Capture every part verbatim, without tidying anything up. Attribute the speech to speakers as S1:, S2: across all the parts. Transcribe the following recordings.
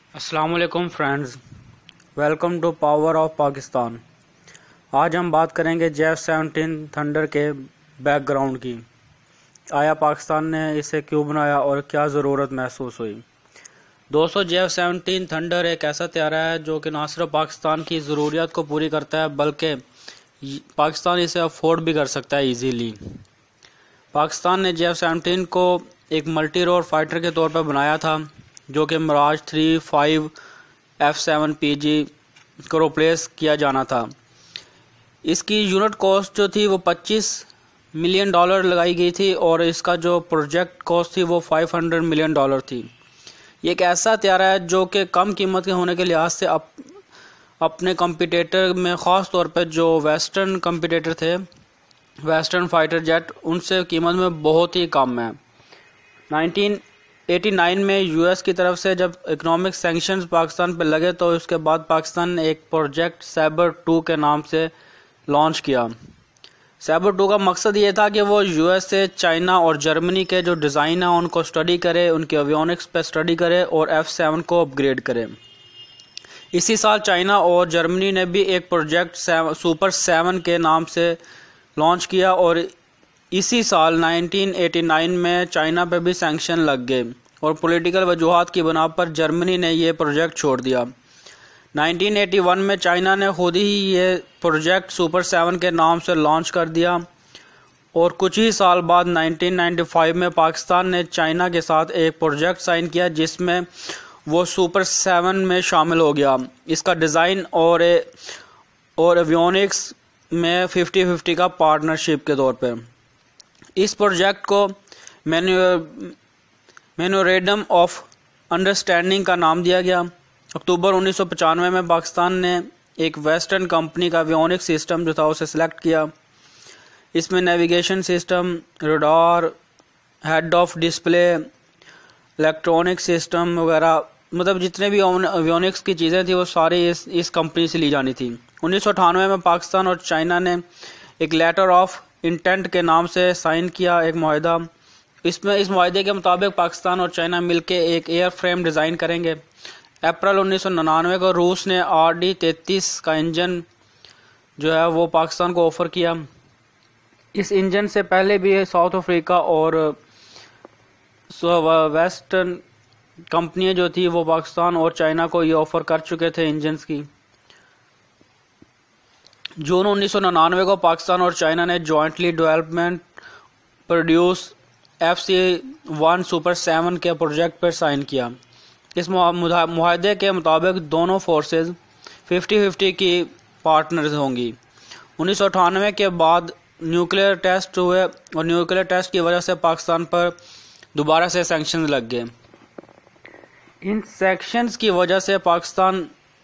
S1: अस्सलाम वालेकुम friends, welcome to power of Pakistan. आज हम बात करेंगे जेफ सेवनटीन थंडर के बैकग्राउंड की। आया पाकिस्तान ने इसे क्यों बनाया और क्या ज़रूरत महसूस हुई। दोस्तों, जेफ सेवनटीन थंडर एक ऐसा तैयारा है जो कि ना सिर्फ पाकिस्तान की ज़रूरियात को पूरी करता है बल्कि पाकिस्तान इसे अफोर्ड भी कर सकता है ईजीली। पाकिस्तान ने जेफ सेवनटीन को एक मल्टी रोल फाइटर के तौर पर बनाया था जो कि Mirage three five F seven P G को रिप्लेस किया जाना था। इसकी यूनिट कॉस्ट जो थी वो पच्चीस मिलियन डॉलर लगाई गई थी और इसका जो प्रोजेक्ट कॉस्ट थी वो पाँच सौ मिलियन डॉलर थी। ये एक ऐसा तैयारा है जो कि कम कीमत के होने के लिहाज से अप, अपने कंपटीटर में ख़ास तौर पर जो वेस्टर्न कंपटीटर थे, वेस्टर्न फाइटर जेट, उनसे कीमत में बहुत ही कम है। नाइनटीन एटी नाइन में यूएस की तरफ से जब इकोनॉमिक सैंक्शंस पाकिस्तान पर लगे तो उसके बाद पाकिस्तान ने एक प्रोजेक्ट सैबर टू के नाम से लॉन्च किया। सैबर टू का मकसद ये था कि वो यूएस से चाइना और जर्मनी के जो डिज़ाइन है उनको स्टडी करे, उनके एवियोनिक्स पे स्टडी करे और एफ सेवन को अपग्रेड करे। इसी साल चाइना और जर्मनी ने भी एक प्रोजेक्ट सुपर सेवन के नाम से लॉन्च किया और इसी साल नाइनटीन एटी नाइन में चाइना पे भी सैंक्शन लग गए और पॉलिटिकल वजूहात की बिना पर जर्मनी ने ये प्रोजेक्ट छोड़ दिया। नाइनटीन एटी वन में चाइना ने खुद ही ये प्रोजेक्ट सुपर सेवन के नाम से लॉन्च कर दिया और कुछ ही साल बाद नाइनटीन नाइंटी फाइव में पाकिस्तान ने चाइना के साथ एक प्रोजेक्ट साइन किया जिसमें वो सुपर सेवन में शामिल हो गया। इसका डिज़ाइन और और एवियोनिक्स में फिफ्टी फिफ्टी का पार्टनरशिप के तौर पे इस प्रोजेक्ट को मेमोरेंडम ऑफ अंडरस्टैंडिंग का नाम दिया गया। अक्टूबर उन्नीस सौ पचानवे में पाकिस्तान ने एक वेस्टर्न कंपनी का एवियोनिक्स सिस्टम जो था उसे सिलेक्ट किया। इसमें navigation system, radar, head of display, electronic system वगैरह, मतलब जितने भी एवियोनिक्स की चीज़ें थी वो सारी इस इस कंपनी से ली जानी थी। उन्नीस सौ अठानवे में पाकिस्तान और चाइना ने एक लेटर ऑफ इंटेंट के नाम से साइन किया एक मुआहदा। इसमें इस मुआहदे के मुताबिक पाकिस्तान और चाइना मिलकर एक एयर फ्रेम डिज़ाइन करेंगे। अप्रैल उन्नीस सौ निन्यानवे को रूस ने आर डी तैंतीस का इंजन जो है वो पाकिस्तान को ऑफ़र किया। इस इंजन से पहले भी साउथ अफ्रीका और वेस्टर्न कंपनियां जो थी वो पाकिस्तान और चाइना को ये ऑफ़र कर चुके थे इंजन्स की। जून उन्नीस सौ निन्यानवे को पाकिस्तान और चाइना ने jointly development produce F C one super seven के प्रोजेक्ट पर साइन किया। इस मुआहदे के मुताबिक दोनों फोर्सेस फिफ्टी फिफ्टी की पार्टनर्स होंगी। उन्नीस सौ अठानवे के बाद न्यूक्लियर टेस्ट हुए और न्यूक्लियर टेस्ट की वजह से पाकिस्तान पर दोबारा से सैंक्शन लग गए। इन सैंक्शंस की वजह से पाकिस्तान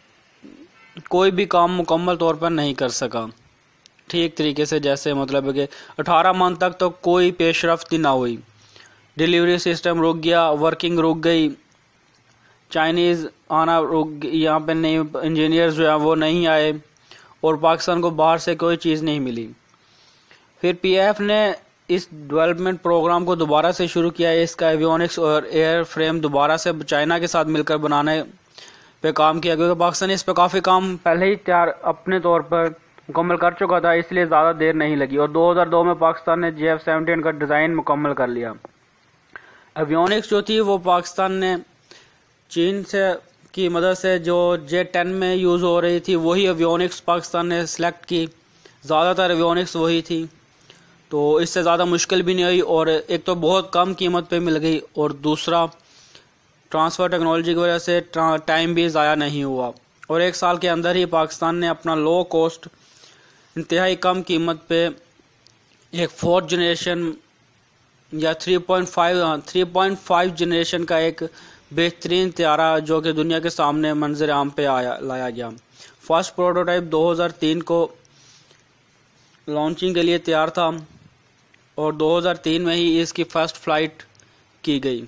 S1: कोई भी काम मुकम्मल तौर पर नहीं कर सका ठीक तरीके से, जैसे मतलब कि अठारह मंथ तक तो कोई पेशरफ्ती ना हुई। डिलीवरी सिस्टम रुक गया, वर्किंग रुक गई, चाइनीज़ आना रुक, यहाँ पे नए इंजीनियर्स जो हैं वो नहीं आए और पाकिस्तान को बाहर से कोई चीज़ नहीं मिली। फिर पीएफ ने इस डेवलपमेंट प्रोग्राम को दोबारा से शुरू किया। इसका एवियोनिक्स और एयर फ्रेम दोबारा से चाइना के साथ मिलकर बनाने पे काम किया क्योंकि पाकिस्तान इस पे काफ़ी काम पहले ही तैयार अपने तौर पर मुकम्मल कर चुका था, इसलिए ज़्यादा देर नहीं लगी और दो हज़ार दो में पाकिस्तान ने जे एफ सेवनटीन का डिज़ाइन मुकम्मल कर लिया। एवियोनिक्स जो थी वो पाकिस्तान ने चीन से की मदद से जो जे टेन में यूज़ हो रही थी वही एवियोनिक्स पाकिस्तान ने सिलेक्ट की। ज़्यादातर एवियोनिक्स वही थी तो इससे ज़्यादा मुश्किल भी नहीं हुई और एक तो बहुत कम कीमत पे मिल गई और दूसरा ट्रांसफ़र टेक्नोलॉजी की वजह से टाइम भी ज़ाया नहीं हुआ और एक साल के अंदर ही पाकिस्तान ने अपना लो कॉस्ट इंतहाई कम कीमत पे एक फोर्थ जनरेशन या three point five three point five generation का एक बेहतरीन तैयारा जो कि दुनिया के सामने मंजर आम पे आया लाया गया। फर्स्ट प्रोटोटाइप दो हज़ार तीन को लॉन्चिंग के लिए तैयार था और दो हज़ार तीन में ही इसकी फर्स्ट फ्लाइट की गई।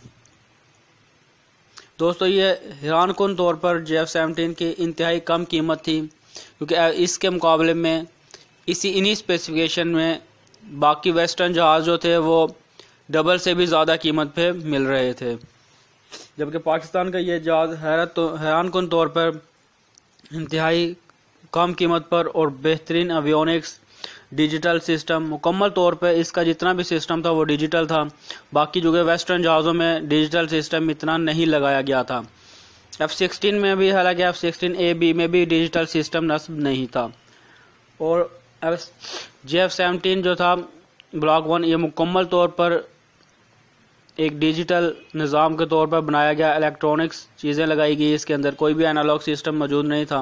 S1: दोस्तों, ये हैरानकुन तौर पर जे एफ सेवनटीन की इंतहाई कम कीमत थी क्योंकि इसके मुकाबले में इसी इन्हीं स्पेसिफिकेशन में बाकी वेस्टर्न जहाज़ जो थे वो डबल से भी ज़्यादा कीमत पे मिल रहे थे। जबकि पाकिस्तान का ये जहाज हैरत तो हैरान कुन तौर पर इंतहाई कम कीमत पर और बेहतरीन एवियोनिक्स डिजिटल सिस्टम, मुकम्मल तौर पर इसका जितना भी सिस्टम था वो डिजिटल था। बाकी जो कि वेस्टर्न जहाज़ों में डिजिटल सिस्टम इतना नहीं लगाया गया था। एफ सिक्सटीन में भी, हालांकि एफ सिक्सटीन ए बी में भी डिजिटल सिस्टम नस्ब नहीं था। और जे एफ सेवनटीन जो था ब्लॉक वन, ये मुकम्मल तौर पर एक डिजिटल निज़ाम के तौर पर बनाया गया। इलेक्ट्रॉनिक्स चीज़ें लगाई गई, इसके अंदर कोई भी एनालॉग सिस्टम मौजूद नहीं था।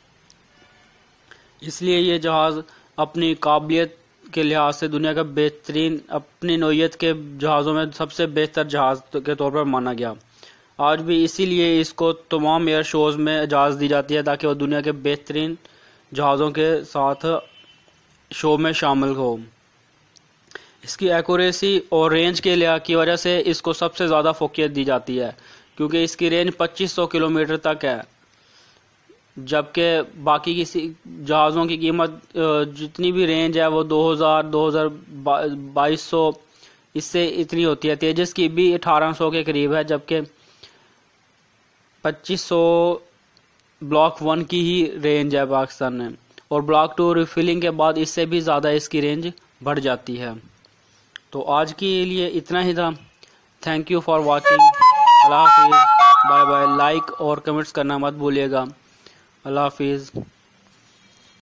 S1: इसलिए ये जहाज़ अपनी काबिलियत के लिहाज से दुनिया का बेहतरीन, अपनी नौइयत के जहाज़ों में सबसे बेहतर जहाज़ के तौर पर माना गया। आज भी इसीलिए इसको तमाम एयर शोज़ में इजाज़त दी जाती है ताकि वो दुनिया के बेहतरीन जहाज़ों के साथ शो में शामिल हो। इसकी एक्यूरेसी और रेंज के लिहाज की वजह से इसको सबसे ज़्यादा फोकियत दी जाती है, क्योंकि इसकी रेंज पच्चीस सौ किलोमीटर तक है। जबकि बाकी किसी जहाज़ों की कीमत जितनी भी रेंज है वो दो हज़ार, दो हज़ार बाईस सौ इससे इतनी होती है। तेजस की भी अठारह सौ के करीब है, जबकि पच्चीस सौ ब्लॉक वन की ही रेंज है पाकिस्तान में। और ब्लॉक टू रिफिलिंग के बाद इससे भी ज़्यादा इसकी रेंज बढ़ जाती है। तो आज के लिए इतना ही था। Thank you for watching. अल्लाह हाफिज़, बाय बाय। लाइक और कमेंट्स करना मत भूलिएगा। अल्लाह हाफिज़।